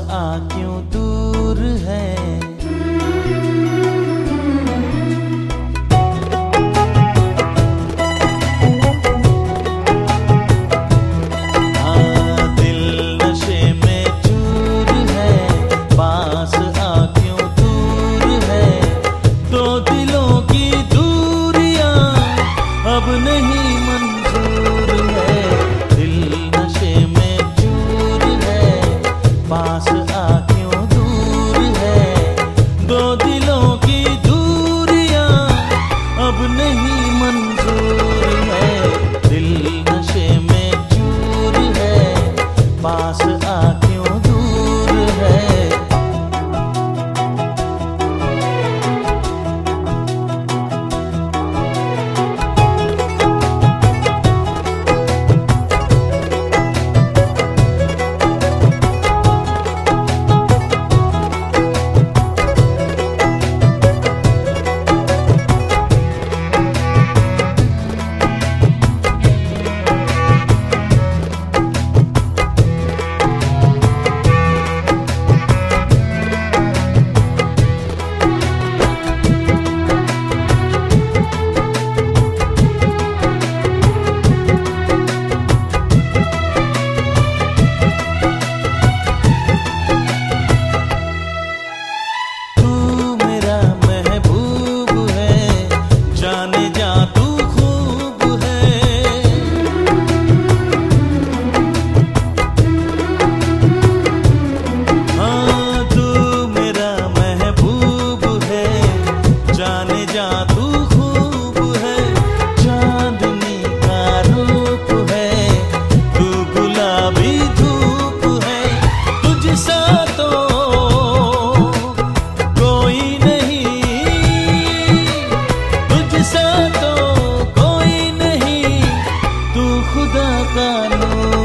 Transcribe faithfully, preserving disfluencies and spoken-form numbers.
आ क्यों दूर है। हाँ, दिल नशे में चूर है, पास आ क्यों दूर है। दो दिलों की दूरियां अब नहीं मंजूर है। दिल नशे में चूर है, पास आ क्यों दूर है। दो दिलों की दूरियां अब नहीं मंजूर है। दिल नशे में चूर है, पास आ क्यों दूर है। खुदा का नूर